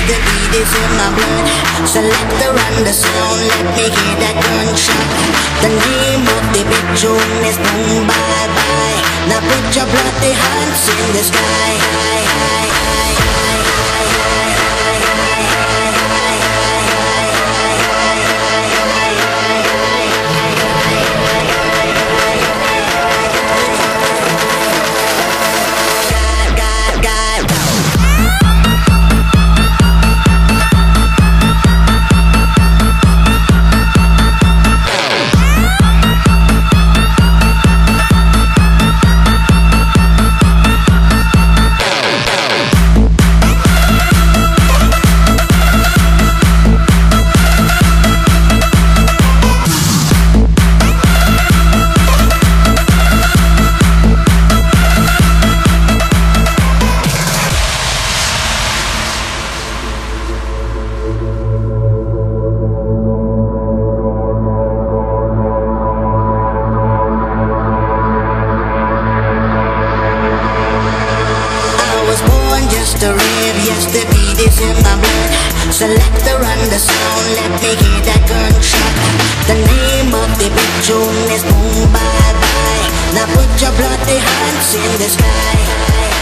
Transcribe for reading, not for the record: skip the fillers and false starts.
the beat is in my blood. Selector and the sound, let me hear that gunshot. The name of the big tune is Boom Bye Bye. Now put your bloody hands in the sky. To rave, yes, the beat is in my blood. Selector and the sound, let me hear that gunshot. The name of the big tune is Boom Bye Bye. Now put your bloody hands in the sky.